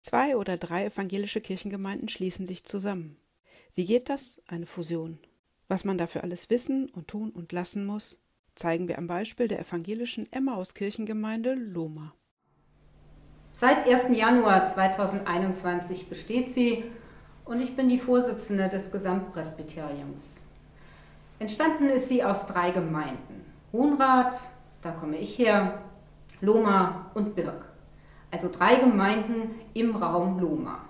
2 oder 3 evangelische Kirchengemeinden schließen sich zusammen. Wie geht das, eine Fusion? Was man dafür alles wissen und tun und lassen muss, zeigen wir am Beispiel der evangelischen Emmaus-Kirchengemeinde Lohmar. Seit 1. Januar 2021 besteht sie und ich bin die Vorsitzende des Gesamtpresbyteriums. Entstanden ist sie aus 3 Gemeinden: Hohenrath, da komme ich her, Lohmar und Birk. Also 3 Gemeinden im Raum Lohmar.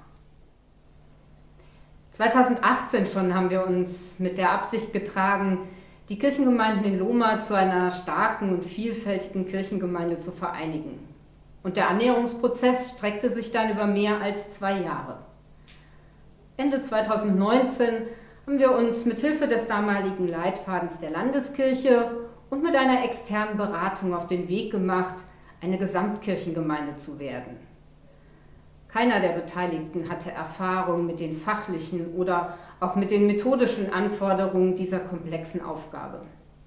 2018 schon haben wir uns mit der Absicht getragen, die Kirchengemeinden in Lohmar zu einer starken und vielfältigen Kirchengemeinde zu vereinigen. Und der Annäherungsprozess streckte sich dann über mehr als 2 Jahre. Ende 2019 haben wir uns mit Hilfe des damaligen Leitfadens der Landeskirche und mit einer externen Beratung auf den Weg gemacht, eine Gesamtkirchengemeinde zu werden. Keiner der Beteiligten hatte Erfahrung mit den fachlichen oder auch mit den methodischen Anforderungen dieser komplexen Aufgabe.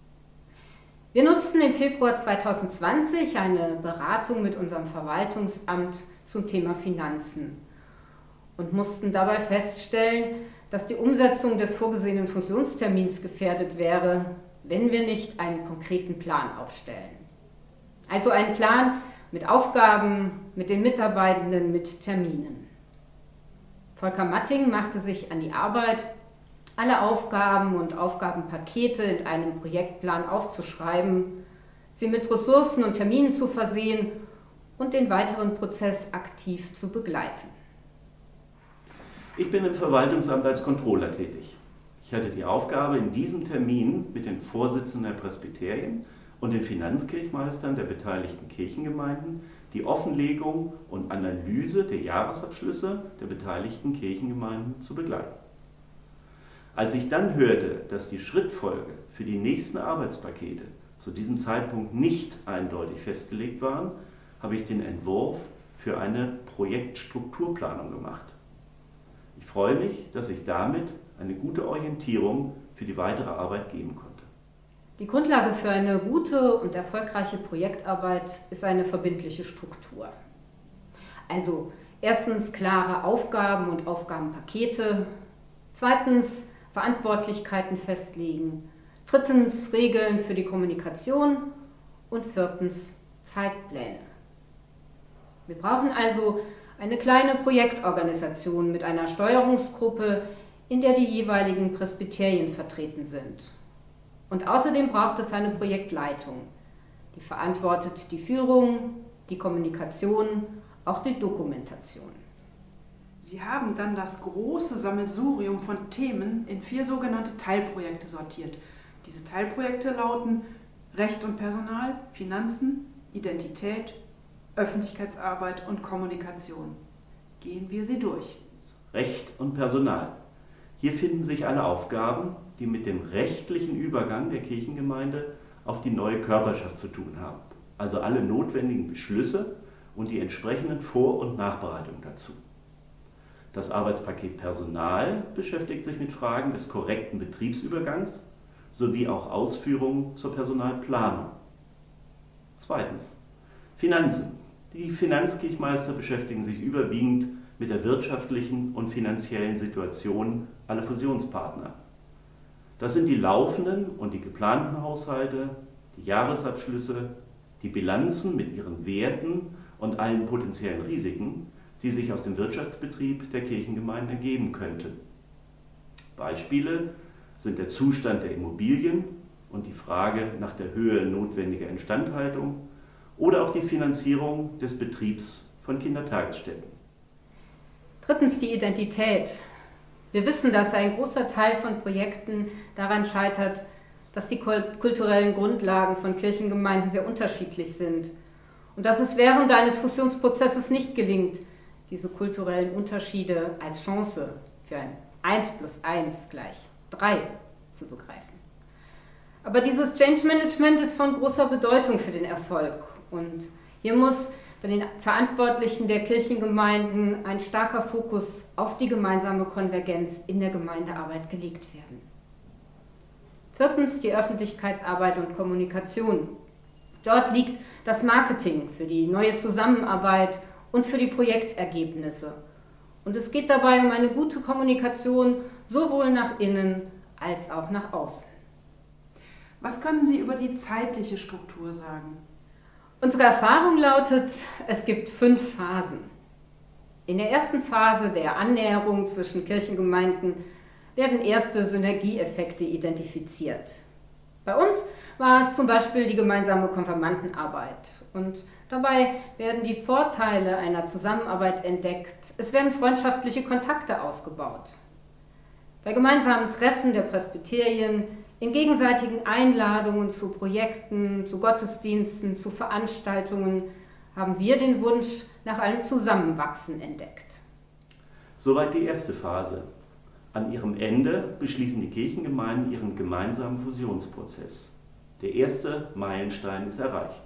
Wir nutzten im Februar 2020 eine Beratung mit unserem Verwaltungsamt zum Thema Finanzen und mussten dabei feststellen, dass die Umsetzung des vorgesehenen Fusionstermins gefährdet wäre, wenn wir nicht einen konkreten Plan aufstellen. Also einen Plan mit Aufgaben, mit den Mitarbeitenden, mit Terminen. Volker Matting machte sich an die Arbeit, alle Aufgaben und Aufgabenpakete in einem Projektplan aufzuschreiben, sie mit Ressourcen und Terminen zu versehen und den weiteren Prozess aktiv zu begleiten. Ich bin im Verwaltungsamt als Controller tätig. Ich hatte die Aufgabe, in diesem Termin mit den Vorsitzenden der Presbyterien und den Finanzkirchmeistern der beteiligten Kirchengemeinden die Offenlegung und Analyse der Jahresabschlüsse der beteiligten Kirchengemeinden zu begleiten. Als ich dann hörte, dass die Schrittfolge für die nächsten Arbeitspakete zu diesem Zeitpunkt nicht eindeutig festgelegt waren, habe ich den Entwurf für eine Projektstrukturplanung gemacht. Ich freue mich, dass ich damit eine gute Orientierung für die weitere Arbeit geben konnte. Die Grundlage für eine gute und erfolgreiche Projektarbeit ist eine verbindliche Struktur. Also erstens klare Aufgaben und Aufgabenpakete, zweitens Verantwortlichkeiten festlegen, drittens Regeln für die Kommunikation und viertens Zeitpläne. Wir brauchen also eine kleine Projektorganisation mit einer Steuerungsgruppe, in der die jeweiligen Presbyterien vertreten sind. Und außerdem braucht es eine Projektleitung, die verantwortet die Führung, die Kommunikation, auch die Dokumentation. Sie haben dann das große Sammelsurium von Themen in 4 sogenannte Teilprojekte sortiert. Diese Teilprojekte lauten Recht und Personal, Finanzen, Identität, Öffentlichkeitsarbeit und Kommunikation. Gehen wir sie durch. Recht und Personal. Hier finden sich alle Aufgaben, die mit dem rechtlichen Übergang der Kirchengemeinde auf die neue Körperschaft zu tun haben. Also alle notwendigen Beschlüsse und die entsprechenden Vor- und Nachbereitungen dazu. Das Arbeitspaket Personal beschäftigt sich mit Fragen des korrekten Betriebsübergangs sowie auch Ausführungen zur Personalplanung. Zweitens. Finanzen. Die Finanzkirchmeister beschäftigen sich überwiegend mit der wirtschaftlichen und finanziellen Situation aller Fusionspartner. Das sind die laufenden und die geplanten Haushalte, die Jahresabschlüsse, die Bilanzen mit ihren Werten und allen potenziellen Risiken, die sich aus dem Wirtschaftsbetrieb der Kirchengemeinden ergeben könnten. Beispiele sind der Zustand der Immobilien und die Frage nach der Höhe notwendiger Instandhaltung oder auch die Finanzierung des Betriebs von Kindertagesstätten. Drittens die Identität. Wir wissen, dass ein großer Teil von Projekten daran scheitert, dass die kulturellen Grundlagen von Kirchengemeinden sehr unterschiedlich sind und dass es während eines Fusionsprozesses nicht gelingt, diese kulturellen Unterschiede als Chance für ein 1 + 1 = 3 zu begreifen. Aber dieses Change Management ist von großer Bedeutung für den Erfolg und hier muss von den Verantwortlichen der Kirchengemeinden ein starker Fokus auf die gemeinsame Konvergenz in der Gemeindearbeit gelegt werden. Viertens die Öffentlichkeitsarbeit und Kommunikation. Dort liegt das Marketing für die neue Zusammenarbeit und für die Projektergebnisse. Und es geht dabei um eine gute Kommunikation sowohl nach innen als auch nach außen. Was können Sie über die zeitliche Struktur sagen? Unsere Erfahrung lautet, es gibt 5 Phasen. In der ersten Phase der Annäherung zwischen Kirchengemeinden werden erste Synergieeffekte identifiziert. Bei uns war es zum Beispiel die gemeinsame Konfirmandenarbeit und dabei werden die Vorteile einer Zusammenarbeit entdeckt. Es werden freundschaftliche Kontakte ausgebaut. Bei gemeinsamen Treffen der Presbyterien, in gegenseitigen Einladungen zu Projekten, zu Gottesdiensten, zu Veranstaltungen haben wir den Wunsch nach einem Zusammenwachsen entdeckt. Soweit die erste Phase. An ihrem Ende beschließen die Kirchengemeinden ihren gemeinsamen Fusionsprozess. Der erste Meilenstein ist erreicht.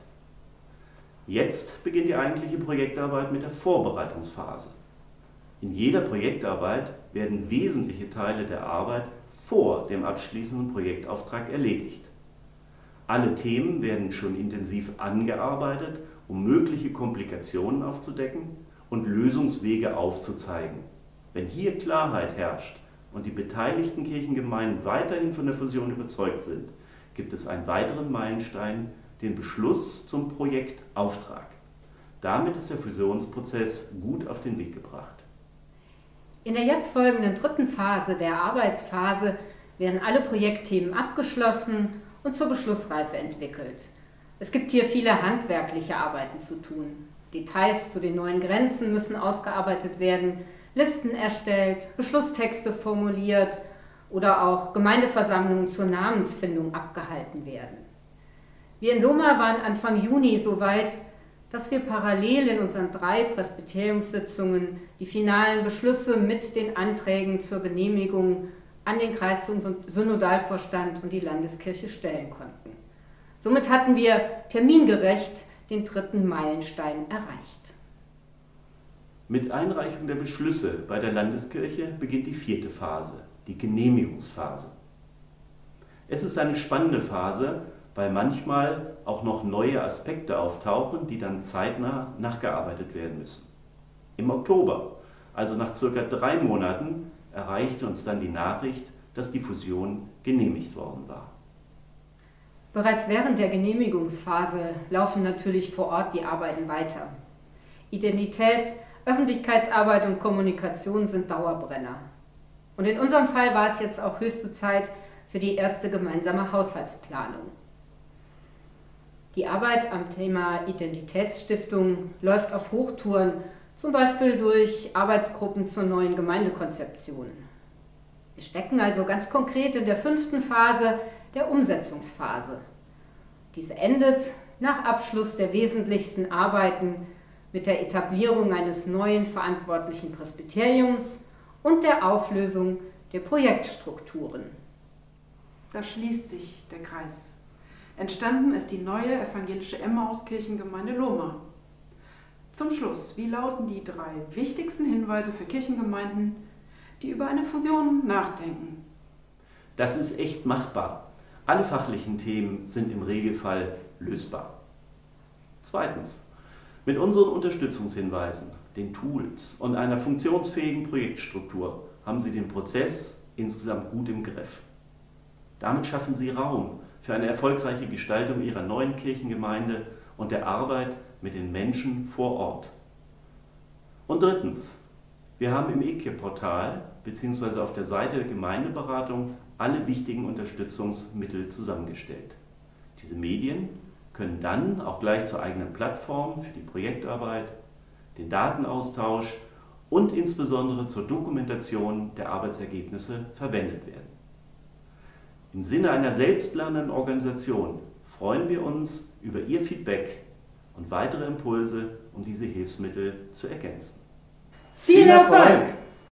Jetzt beginnt die eigentliche Projektarbeit mit der Vorbereitungsphase. In jeder Projektarbeit werden wesentliche Teile der Arbeit vor dem abschließenden Projektauftrag erledigt. Alle Themen werden schon intensiv angearbeitet, um mögliche Komplikationen aufzudecken und Lösungswege aufzuzeigen. Wenn hier Klarheit herrscht und die beteiligten Kirchengemeinden weiterhin von der Fusion überzeugt sind, gibt es einen weiteren Meilenstein, den Beschluss zum Projektauftrag. Damit ist der Fusionsprozess gut auf den Weg gebracht. In der jetzt folgenden dritten Phase, der Arbeitsphase, werden alle Projektthemen abgeschlossen und zur Beschlussreife entwickelt. Es gibt hier viele handwerkliche Arbeiten zu tun. Details zu den neuen Grenzen müssen ausgearbeitet werden, Listen erstellt, Beschlusstexte formuliert oder auch Gemeindeversammlungen zur Namensfindung abgehalten werden. Wir in Lohmar waren Anfang Juni so weit, dass wir parallel in unseren 3 Presbyteriumssitzungen die finalen Beschlüsse mit den Anträgen zur Genehmigung an den Kreissynodalvorstand und die Landeskirche stellen konnten. Somit hatten wir termingerecht den 3. Meilenstein erreicht. Mit Einreichung der Beschlüsse bei der Landeskirche beginnt die 4. Phase, die Genehmigungsphase. Es ist eine spannende Phase, weil manchmal auch noch neue Aspekte auftauchen, die dann zeitnah nachgearbeitet werden müssen. Im Oktober, also nach ca. 3 Monaten, erreichte uns dann die Nachricht, dass die Fusion genehmigt worden war. Bereits während der Genehmigungsphase laufen natürlich vor Ort die Arbeiten weiter. Identität, Öffentlichkeitsarbeit und Kommunikation sind Dauerbrenner. Und in unserem Fall war es jetzt auch höchste Zeit für die erste gemeinsame Haushaltsplanung. Die Arbeit am Thema Identitätsstiftung läuft auf Hochtouren, zum Beispiel durch Arbeitsgruppen zur neuen Gemeindekonzeption. Wir stecken also ganz konkret in der 5. Phase, der Umsetzungsphase. Diese endet nach Abschluss der wesentlichsten Arbeiten mit der Etablierung eines neuen verantwortlichen Presbyteriums und der Auflösung der Projektstrukturen. Da schließt sich der Kreis. Entstanden ist die neue evangelische Emmauskirchengemeinde Lohmar. Zum Schluss, wie lauten die 3 wichtigsten Hinweise für Kirchengemeinden, die über eine Fusion nachdenken? Das ist echt machbar. Alle fachlichen Themen sind im Regelfall lösbar. Zweitens, mit unseren Unterstützungshinweisen, den Tools und einer funktionsfähigen Projektstruktur haben Sie den Prozess insgesamt gut im Griff. Damit schaffen Sie Raum für eine erfolgreiche Gestaltung Ihrer neuen Kirchengemeinde und der Arbeit mit den Menschen vor Ort. Und drittens, wir haben im EKIR-Portal bzw. auf der Seite der Gemeindeberatung alle wichtigen Unterstützungsmittel zusammengestellt. Diese Medien können dann auch gleich zur eigenen Plattform für die Projektarbeit, den Datenaustausch und insbesondere zur Dokumentation der Arbeitsergebnisse verwendet werden. Im Sinne einer selbstlernenden Organisation freuen wir uns über Ihr Feedback und weitere Impulse, um diese Hilfsmittel zu ergänzen. Viel Erfolg!